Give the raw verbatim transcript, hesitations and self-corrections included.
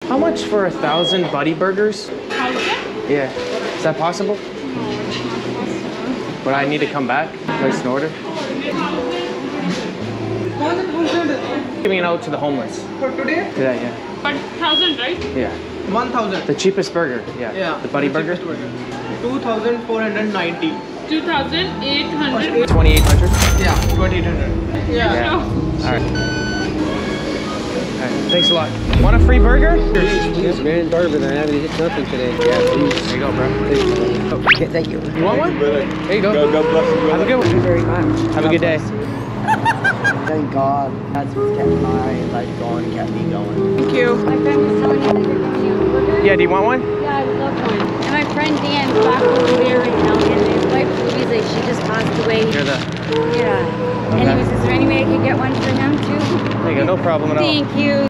How much for a thousand Buddy Burgers? Thousand? Yeah. Is that possible? Would I need to come back? Place an order? Giving it out to the homeless. For today? Yeah, yeah. But thousand, right? Yeah. one thousand. The cheapest burger. Yeah. Yeah. The Buddy Burger? two thousand four hundred ninety. Two thousand eight hundred. twenty-eight hundred? Yeah, twenty-eight hundred. Yeah. Yeah. No. All right. All right. Thanks a lot. Want a free burger? Please, man. Sorry, but I haven't hit nothing today. Yeah, please. There you go, bro. Okay, thank you. You want one? There you go. God, God bless you, brother. Have a good Thank you one. very much. Have a good day. Thank God. That's what's kept my life going, kept me going. Thank you. My friend was telling me that you're giving you a burger. Yeah, do you want one? Yeah, I would love one. And my friend Dan is back over there right now, and his wife Louisa, she just passed away. You're the... Yeah. And he was, is there any way I could get one for him too? There you go. No problem at all. Thank you.